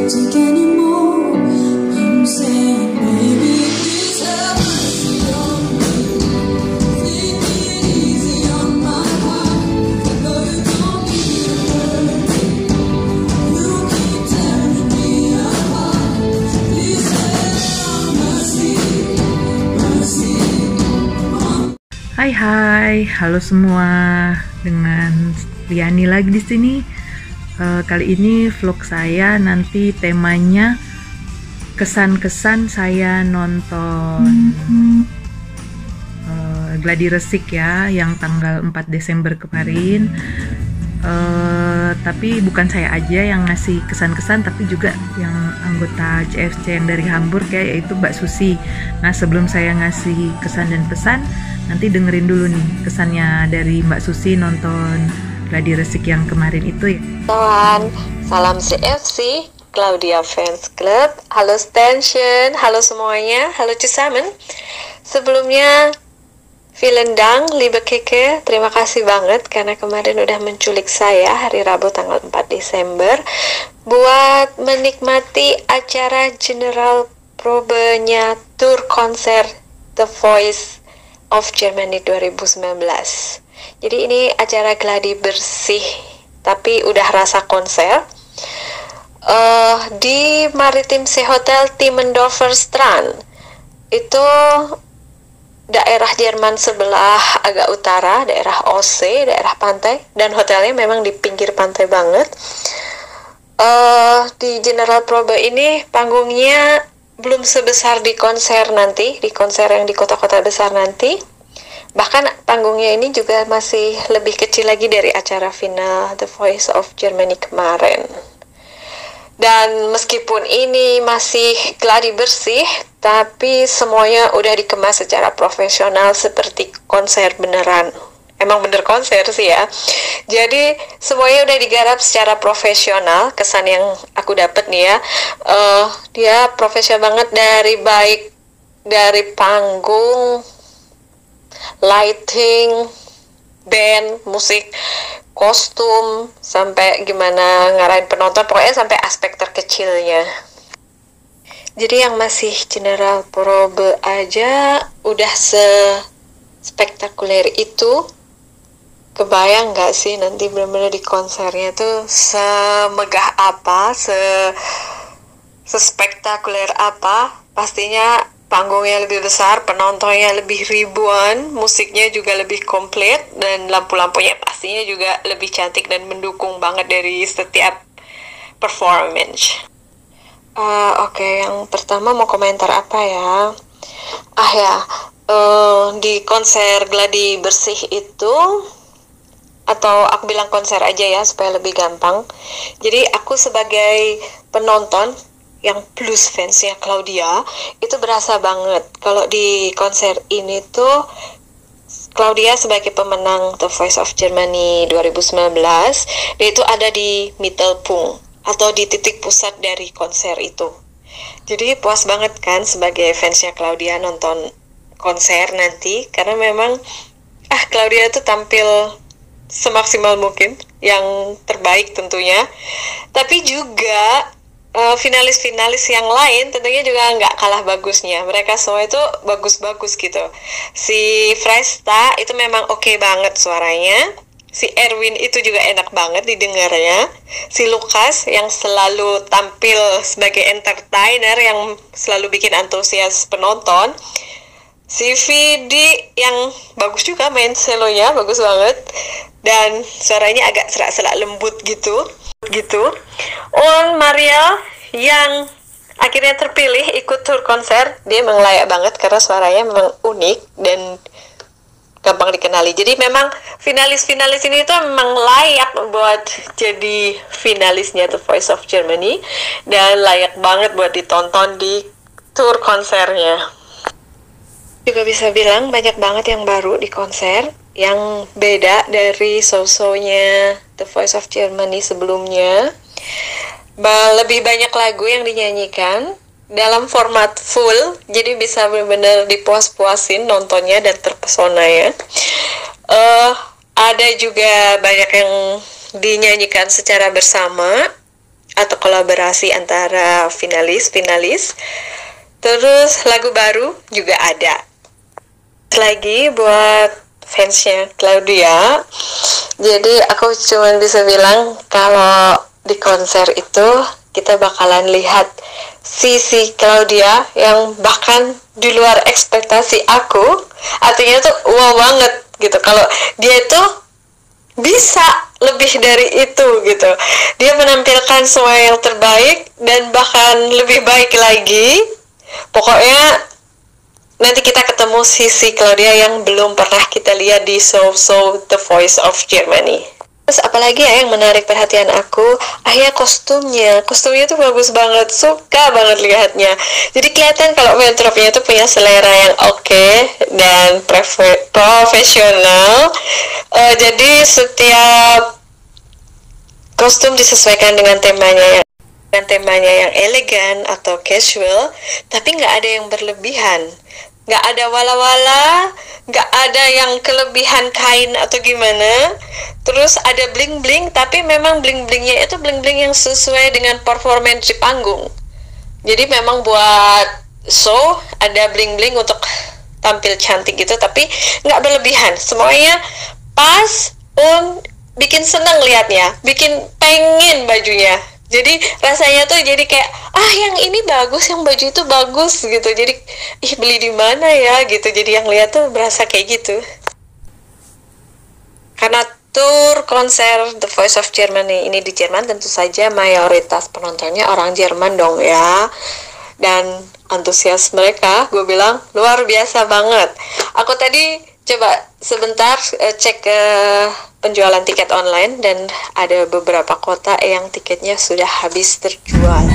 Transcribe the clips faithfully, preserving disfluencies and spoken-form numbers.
Hai hai, halo semua, dengan Riani lagi di sini. Uh, kali ini vlog saya nanti temanya kesan-kesan saya nonton uh, Gladi Resik ya, yang tanggal empat Desember kemarin. Uh, tapi bukan saya aja yang ngasih kesan-kesan, tapi juga yang anggota C F C yang dari Hamburg ya, yaitu Mbak Susi. Nah, sebelum saya ngasih kesan dan pesan, nanti dengerin dulu nih kesannya dari Mbak Susi nonton Gladi Resik yang kemarin itu ya. Kawan, salam C F C, Claudia Fans Club. Halo Station, halo semuanya, halo zusammen. Sebelumnya, vielen Dank, liebe Keke. Terima kasih banget karena kemarin udah menculik saya hari Rabu tanggal empat Desember buat menikmati acara General Probenya Tour konser The Voice of Germany dua ribu sembilan belas. Jadi ini acara gladi bersih, tapi udah rasa konser. Uh, di Maritim Sea Hotel Timmendorfer Strand. Itu daerah Jerman sebelah agak utara, daerah O C, daerah pantai, dan hotelnya memang di pinggir pantai banget. Uh, di General Probe ini panggungnya belum sebesar di konser nanti, di konser yang di kota-kota besar nanti. Bahkan panggungnya ini juga masih lebih kecil lagi dari acara final The Voice of Germany kemarin. Dan meskipun ini masih gladi bersih, tapi semuanya udah dikemas secara profesional seperti konser beneran. Emang bener konser sih ya. Jadi semuanya udah digarap secara profesional. Kesan yang aku dapat nih ya, uh, dia profesional banget, dari baik dari panggung, lighting, band, musik, kostum, sampai gimana ngarahin penonton, pokoknya sampai aspek terkecilnya. Jadi yang masih General Probe aja udah se-spektakuler itu. Kebayang gak sih nanti benar-benar di konsernya tuh semegah apa, se sespektakuler apa. Pastinya panggungnya lebih besar, penontonnya lebih ribuan, musiknya juga lebih komplit, dan lampu-lampunya pastinya juga lebih cantik dan mendukung banget dari setiap performance. Uh, Oke, okay. Yang pertama mau komentar apa ya? Ah ya, uh, di konser Gladi Bersih itu, atau aku bilang konser aja ya supaya lebih gampang. Jadi aku sebagai penonton yang plus fansnya Claudia, itu berasa banget kalau di konser ini tuh Claudia sebagai pemenang The Voice of Germany dua ribu sembilan belas, dia itu ada di Mittelpunkt atau di titik pusat dari konser itu. Jadi puas banget kan sebagai fansnya Claudia nonton konser nanti, karena memang ah Claudia itu tampil semaksimal mungkin, yang terbaik tentunya. Tapi juga uh, finalis-finalis yang lain tentunya juga nggak kalah bagusnya. Mereka semua itu bagus-bagus gitu. Si Fresta itu memang oke okay banget suaranya. Si Erwin itu juga enak banget didengarnya. Si Lukas yang selalu tampil sebagai entertainer yang selalu bikin antusias penonton. Si Vidi yang bagus juga main selonya, bagus banget. Dan suaranya agak serak-serak lembut gitu gitu. On Maria yang akhirnya terpilih ikut tur konser, dia memang layak banget karena suaranya memang unik dan gampang dikenali. Jadi memang finalis-finalis ini tuh memang layak buat jadi finalisnya The Voice of Germany, dan layak banget buat ditonton di tur konsernya. Juga bisa bilang banyak banget yang baru di konser, yang beda dari show-show-nya The Voice of Germany sebelumnya. Lebih banyak lagu yang dinyanyikan dalam format full, jadi bisa benar-benar dipuas-puasin nontonnya dan terpesona ya. Uh, ada juga banyak yang dinyanyikan secara bersama atau kolaborasi antara finalis-finalis. Terus lagu baru juga ada. Lagi buat fansnya Claudia, jadi aku cuma bisa bilang kalau di konser itu kita bakalan lihat sisi Claudia yang bahkan di luar ekspektasi aku. Artinya tuh wow banget gitu, kalau dia itu bisa lebih dari itu gitu. Dia menampilkan semua yang terbaik dan bahkan lebih baik lagi. Pokoknya nanti kita ketemu sisi Claudia yang belum pernah kita lihat di show show The Voice of Germany. Terus apalagi ya yang menarik perhatian aku? Ah ya, kostumnya. Kostumnya tuh bagus banget, suka banget lihatnya. Jadi kelihatan kalau Veltropnya tuh punya selera yang oke okay dan profesional. Uh, jadi setiap kostum disesuaikan dengan temanya yang dengan temanya yang elegan atau casual, tapi nggak ada yang berlebihan. Nggak ada wala-wala, nggak ada yang kelebihan kain atau gimana. Terus ada bling-bling, tapi memang bling-blingnya itu bling-bling yang sesuai dengan performance di panggung. Jadi memang buat show ada bling-bling untuk tampil cantik gitu, tapi nggak berlebihan. Semuanya pas, um, bikin seneng liatnya, bikin pengen bajunya. Jadi rasanya tuh jadi kayak, ah yang ini bagus, yang baju itu bagus gitu. Jadi ih beli di mana ya gitu. Jadi yang lihat tuh berasa kayak gitu. Karena tur konser The Voice of Germany ini di Jerman, tentu saja mayoritas penontonnya orang Jerman dong ya. Dan antusias mereka, gue bilang luar biasa banget. Aku tadi coba sebentar uh, cek ke uh, penjualan tiket online dan ada beberapa kota yang tiketnya sudah habis terjual.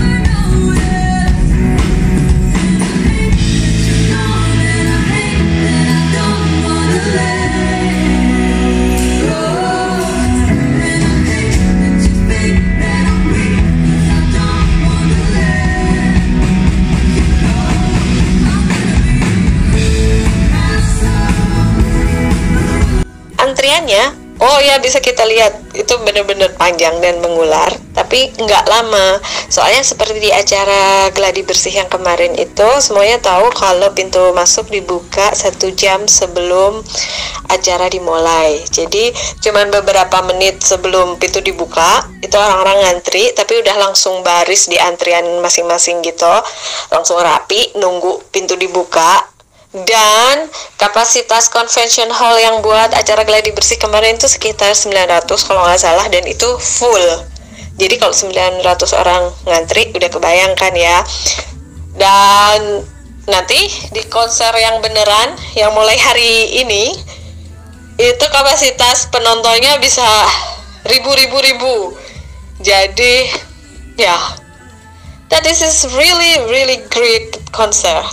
Antriannya, oh ya bisa kita lihat itu benar-benar panjang dan mengular, tapi nggak lama. Soalnya seperti di acara Gladi Bersih yang kemarin itu, semuanya tahu kalau pintu masuk dibuka satu jam sebelum acara dimulai. Jadi cuman beberapa menit sebelum pintu dibuka, itu orang-orang ngantri, tapi udah langsung baris di antrian masing-masing gitu, langsung rapi nunggu pintu dibuka. Dan kapasitas convention hall yang buat acara Gladi Bersih kemarin itu sekitar sembilan ratus kalau nggak salah, dan itu full. Jadi kalau sembilan ratus orang ngantri udah kebayangkan ya. Dan nanti di konser yang beneran yang mulai hari ini itu kapasitas penontonnya bisa ribu-ribu-ribu. Jadi ya, yeah, that this is really really great concert.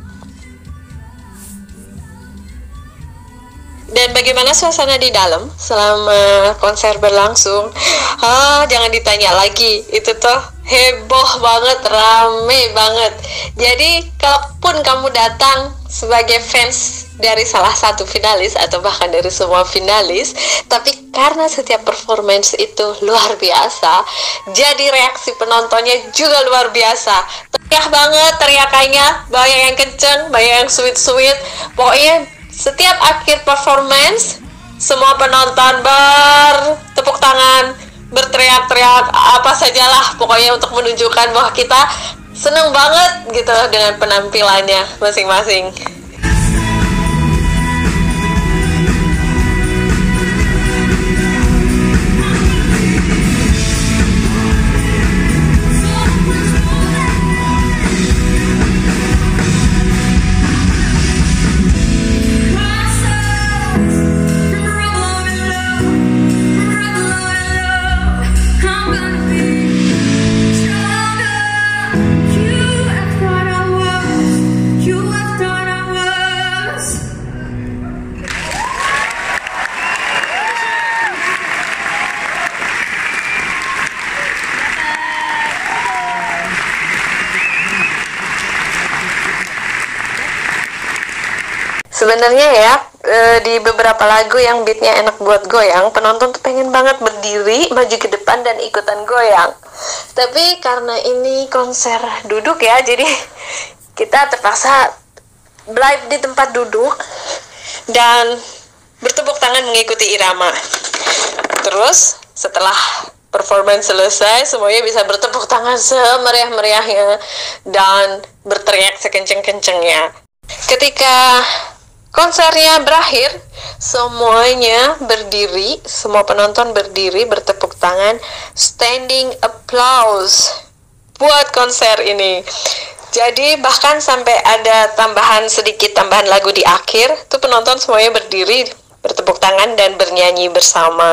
Dan bagaimana suasana di dalam selama konser berlangsung? Ah, jangan ditanya lagi. Itu tuh heboh banget, rame banget. Jadi, kalaupun kamu datang sebagai fans dari salah satu finalis atau bahkan dari semua finalis, tapi karena setiap performance itu luar biasa, jadi reaksi penontonnya juga luar biasa. Teriak banget teriakannya, banyak yang kenceng, banyak yang sweet-sweet. Pokoknya setiap akhir performance, semua penonton bertepuk tangan, berteriak-teriak, apa sajalah pokoknya untuk menunjukkan bahwa kita seneng banget gitu dengan penampilannya masing-masing. Sebenarnya ya, e, di beberapa lagu yang beatnya enak buat goyang, penonton tuh pengen banget berdiri, maju ke depan dan ikutan goyang. Tapi karena ini konser duduk ya, jadi kita terpaksa live di tempat duduk dan bertepuk tangan mengikuti irama. Terus setelah performance selesai, semuanya bisa bertepuk tangan semeriah-meriahnya dan berteriak sekenceng-kencengnya. Ketika konsernya berakhir, semuanya berdiri, semua penonton berdiri bertepuk tangan, standing applause buat konser ini. Jadi bahkan sampai ada tambahan sedikit tambahan lagu di akhir, tuh penonton semuanya berdiri bertepuk tangan dan bernyanyi bersama.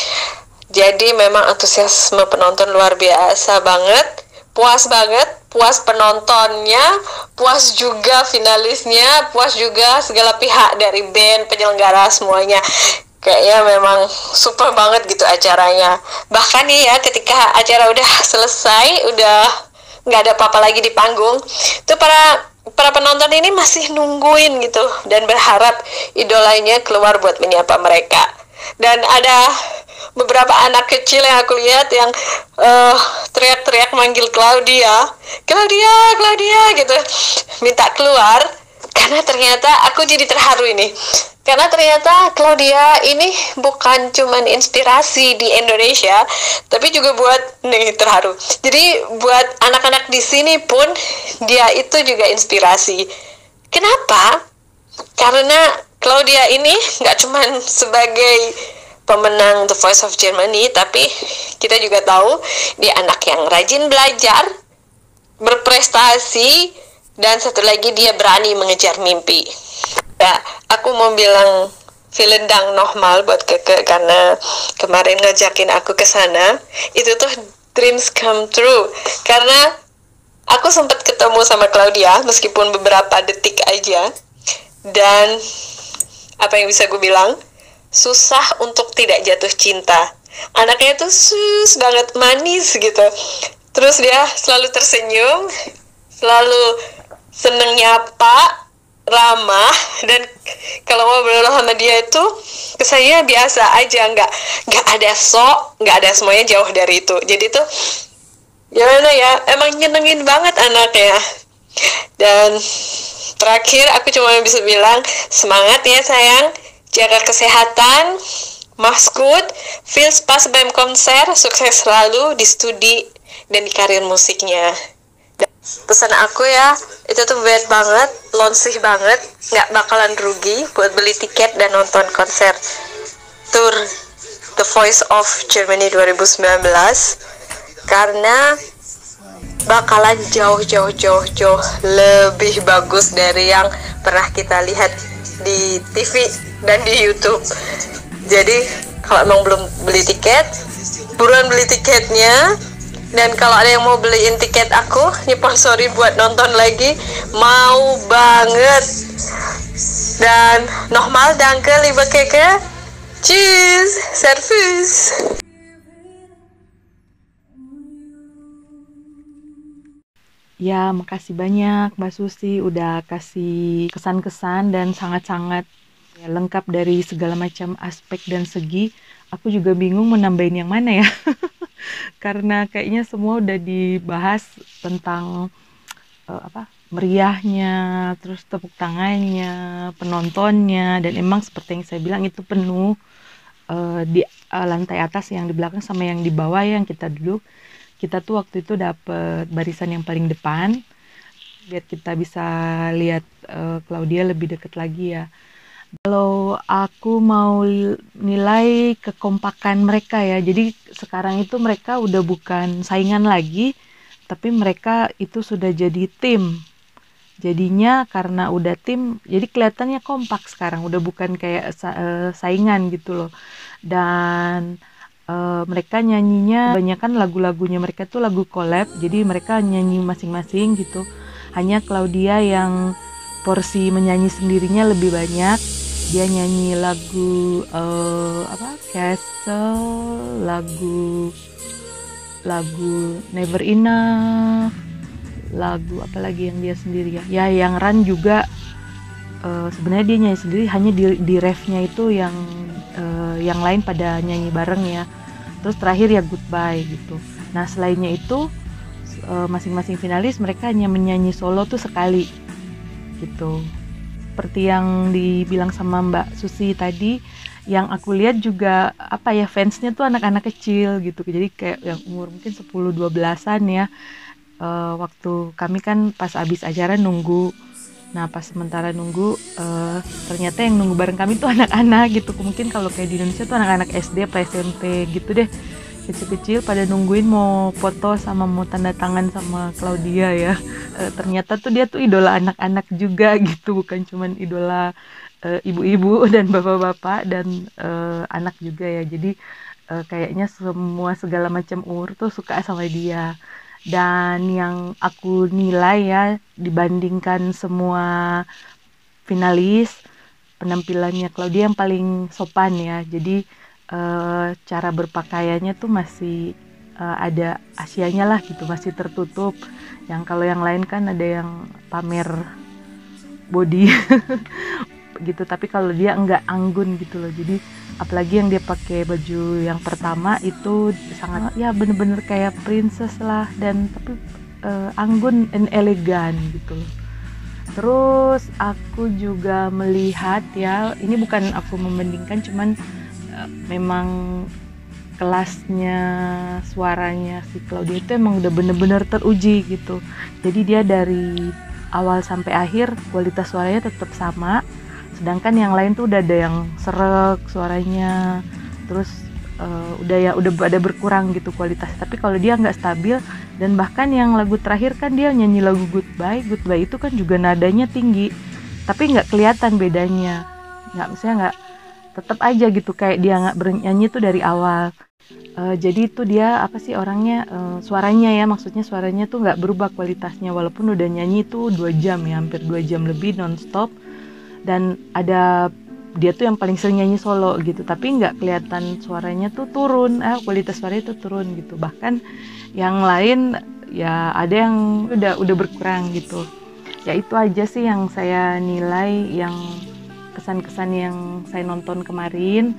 Jadi memang antusiasme penonton luar biasa banget, puas banget, puas penontonnya, puas juga finalisnya, puas juga segala pihak dari band, penyelenggara semuanya. Kayaknya memang super banget gitu acaranya. Bahkan nih ya, ketika acara udah selesai, udah nggak ada apa-apa lagi di panggung, tuh para para penonton ini masih nungguin gitu dan berharap idolanya keluar buat menyapa mereka. Dan ada beberapa anak kecil yang aku lihat yang uh, teriak-teriak manggil Claudia, Claudia, Claudia gitu, minta keluar. Karena ternyata aku jadi terharu ini. Karena ternyata Claudia ini bukan cuman inspirasi di Indonesia, tapi juga buat, nih terharu. Jadi buat anak-anak di sini pun dia itu juga inspirasi. Kenapa? Karena Claudia ini nggak cuman sebagai pemenang The Voice of Germany, tapi kita juga tahu dia anak yang rajin belajar, berprestasi, dan satu lagi dia berani mengejar mimpi. Ya, aku mau bilang vielen Dank nochmal buat Keke karena kemarin ngajakin aku ke sana. Itu tuh dreams come true. Karena aku sempat ketemu sama Claudia meskipun beberapa detik aja. Dan apa yang bisa gue bilang? Susah untuk tidak jatuh cinta. Anaknya tuh sus banget, manis gitu. Terus dia selalu tersenyum, selalu seneng nyapa, ramah, dan kalau ngobrol sama dia itu kesannya biasa aja, nggak nggak ada sok, nggak ada, semuanya jauh dari itu. Jadi tuh gimana ya, emang nyenengin banget anaknya. Dan terakhir aku cuma bisa bilang semangat ya sayang, jaga kesehatan, maskut, feels pas beim konser, sukses selalu di studi dan di karir musiknya. Pesan aku ya, itu tuh bad banget, lonsih banget, nggak bakalan rugi buat beli tiket dan nonton konser tour The Voice of Germany dua ribu sembilan belas, karena bakalan jauh-jauh-jauh-jauh lebih bagus dari yang pernah kita lihat di T V dan di YouTube. Jadi kalau emang belum beli tiket, buruan beli tiketnya. Dan kalau ada yang mau beliin tiket aku, nyponsori buat nonton lagi, mau banget. Dan nochmal danke liebe Keke. Tschüss, servus. Ya, makasih banyak Mbak Susi udah kasih kesan-kesan dan sangat-sangat ya, lengkap dari segala macam aspek dan segi. Aku juga bingung menambahin yang mana ya. Karena kayaknya semua udah dibahas tentang uh, apa meriahnya, terus tepuk tangannya, penontonnya, dan emang seperti yang saya bilang itu penuh uh, di uh, lantai atas yang di belakang sama yang di bawah yang kita duduk. Kita tuh waktu itu dapet barisan yang paling depan biar kita bisa lihat uh, Claudia lebih dekat lagi ya. Kalau aku mau nilai kekompakan mereka ya, jadi sekarang itu mereka udah bukan saingan lagi, tapi mereka itu sudah jadi tim. Jadinya karena udah tim, jadi kelihatannya kompak sekarang, udah bukan kayak uh, saingan gitu loh. Dan uh, mereka nyanyinya, kebanyakan lagu-lagunya mereka tuh lagu collab, jadi mereka nyanyi masing-masing gitu. Hanya Claudia yang porsi menyanyi sendirinya lebih banyak. Dia nyanyi lagu uh, apa Castle, lagu lagu Never Enough, lagu apa lagi yang dia sendiri ya ya yang Run juga uh, sebenarnya dia nyanyi sendiri, hanya di, di refnya itu yang uh, yang lain pada nyanyi bareng ya. Terus terakhir ya Goodbye gitu. Nah selainnya itu uh, masing-masing finalis mereka hanya menyanyi solo tuh sekali gitu. Seperti yang dibilang sama Mbak Susi tadi, yang aku lihat juga apa ya, fansnya tuh anak-anak kecil gitu, jadi kayak yang umur mungkin sepuluh dua belasan ya. Uh, waktu kami kan pas abis acara nunggu, nah pas sementara nunggu uh, ternyata yang nunggu bareng kami tuh anak-anak gitu. Mungkin kalau kayak di Indonesia tuh anak-anak S D apa S M P gitu deh, kecil-kecil pada nungguin mau foto sama mau tanda tangan sama Claudia ya. E, ternyata tuh dia tuh idola anak-anak juga gitu, bukan cuman idola e, ibu-ibu dan bapak-bapak dan e, anak juga ya. Jadi e, kayaknya semua segala macam umur tuh suka sama dia. Dan yang aku nilai ya, dibandingkan semua finalis, penampilannya Claudia yang paling sopan ya. Jadi Uh, cara berpakaiannya tuh masih uh, ada Asianya lah gitu, masih tertutup. Yang kalau yang lain kan ada yang pamer body gitu, tapi kalau dia enggak, anggun gitu loh. Jadi apalagi yang dia pakai baju yang pertama itu sangat ya bener-bener kayak princess lah, dan tapi uh, anggun dan elegan gitu loh. Terus aku juga melihat ya, ini bukan aku membandingkan, cuman memang kelasnya suaranya si Claudia itu emang udah bener-bener teruji gitu. Jadi dia dari awal sampai akhir kualitas suaranya tetap sama, sedangkan yang lain tuh udah ada yang serek suaranya, terus uh, udah ya udah ada berkurang gitu kualitas. Tapi kalau dia nggak stabil, dan bahkan yang lagu terakhir kan dia nyanyi lagu Goodbye, Goodbye itu kan juga nadanya tinggi, tapi nggak kelihatan bedanya, nggak, misalnya nggak, tetap aja gitu kayak dia nggak bernyanyi tuh dari awal. Uh, jadi itu dia apa sih orangnya, uh, suaranya ya, maksudnya suaranya tuh nggak berubah kualitasnya walaupun udah nyanyi tuh dua jam ya, hampir dua jam lebih nonstop. Dan ada dia tuh yang paling sering nyanyi solo gitu, tapi nggak kelihatan suaranya tuh turun, eh kualitas suaranya tuh turun gitu. Bahkan yang lain ya ada yang udah udah berkurang gitu. Ya itu aja sih yang saya nilai, yang kesan-kesan yang saya nonton kemarin.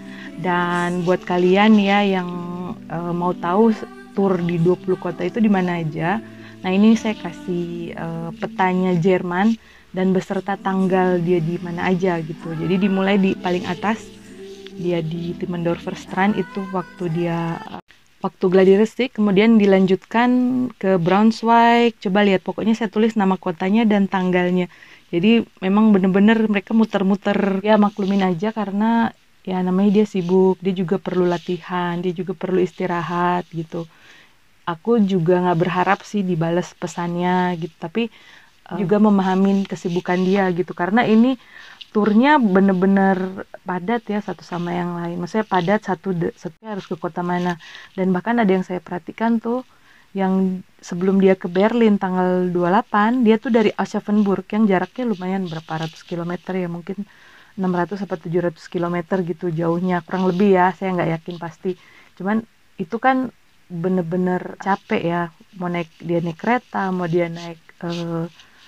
Dan buat kalian ya yang e, mau tahu tur di dua puluh kota itu di mana aja, nah ini saya kasih e, petanya Jerman dan beserta tanggal dia di mana aja gitu. Jadi dimulai di paling atas, dia di Timmendorfer Strand itu waktu dia waktu gladi resik, kemudian dilanjutkan ke Braunschweig. Coba lihat, pokoknya saya tulis nama kotanya dan tanggalnya. Jadi memang bener-bener mereka muter-muter, ya maklumin aja karena ya namanya dia sibuk, dia juga perlu latihan, dia juga perlu istirahat gitu. Aku juga gak berharap sih dibales pesannya gitu, tapi uh, juga memahamin kesibukan dia gitu, karena ini turnya bener-bener padat ya satu sama yang lain. Maksudnya padat, satu, satu harus ke kota mana. Dan bahkan ada yang saya perhatikan tuh, yang sebelum dia ke Berlin tanggal dua puluh delapan, dia tuh dari Aschaffenburg yang jaraknya lumayan berapa ratus kilometer ya, mungkin enam ratus atau tujuh ratus kilometer gitu jauhnya, kurang lebih ya, saya nggak yakin pasti. Cuman itu kan bener-bener capek ya, mau naik, dia naik kereta, mau dia naik uh,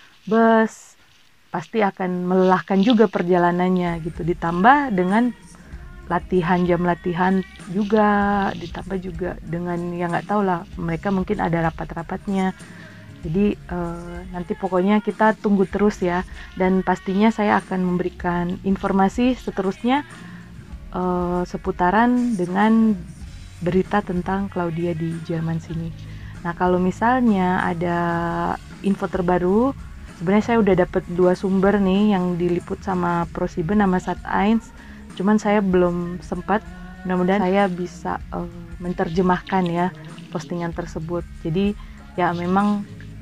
bus, pasti akan melelahkan juga perjalanannya gitu, ditambah dengan latihan, jam latihan juga, ditambah juga dengan yang nggak tahu lah, mereka mungkin ada rapat-rapatnya. Jadi eh, nanti pokoknya kita tunggu terus ya, dan pastinya saya akan memberikan informasi seterusnya eh, seputaran dengan berita tentang Claudia di Jerman sini. Nah kalau misalnya ada info terbaru, sebenarnya saya udah dapat dua sumber nih yang diliput sama ProSieben sama Sat eins. Cuman saya belum sempat, mudah-mudahan saya bisa uh, menerjemahkan ya postingan tersebut. Jadi ya memang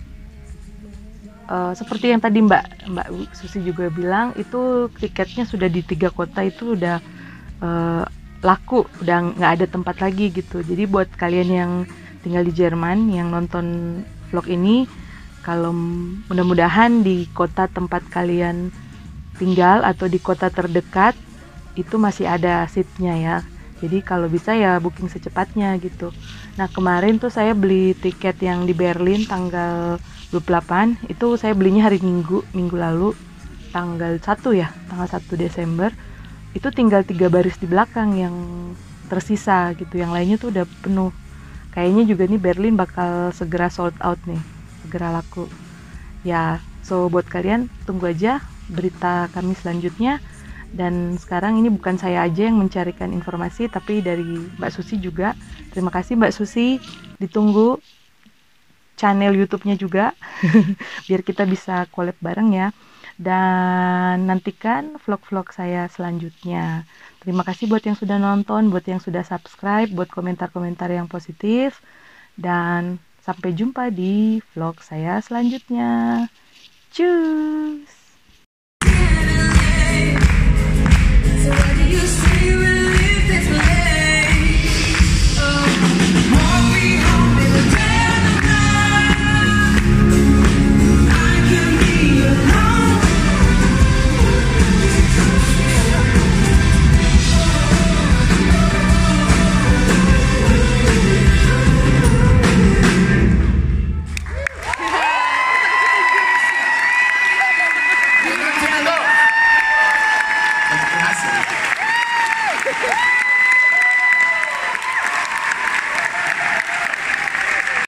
uh, seperti yang tadi Mbak Mbak Susi juga bilang, itu tiketnya sudah di tiga kota itu udah uh, laku, udah nggak ada tempat lagi gitu. Jadi buat kalian yang tinggal di Jerman yang nonton vlog ini, kalau mudah-mudahan di kota tempat kalian tinggal atau di kota terdekat itu masih ada seatnya ya. Jadi kalau bisa ya booking secepatnya gitu. Nah kemarin tuh saya beli tiket yang di Berlin tanggal dua puluh delapan, itu saya belinya hari Minggu, minggu lalu tanggal satu ya, tanggal satu Desember. Itu tinggal tiga baris di belakang yang tersisa gitu, yang lainnya tuh udah penuh. kayaknya juga nih Berlin bakal segera sold out nih, segera laku. Ya, so buat kalian tunggu aja berita kami selanjutnya. Dan sekarang ini bukan saya aja yang mencarikan informasi, tapi dari Mbak Susi juga. Terima kasih Mbak Susi, ditunggu channel YouTube-nya juga biar kita bisa collab bareng ya. Dan nantikan vlog-vlog saya selanjutnya. Terima kasih buat yang sudah nonton, buat yang sudah subscribe, buat komentar-komentar yang positif. Dan sampai jumpa di vlog saya selanjutnya. Cus! Terima kasih.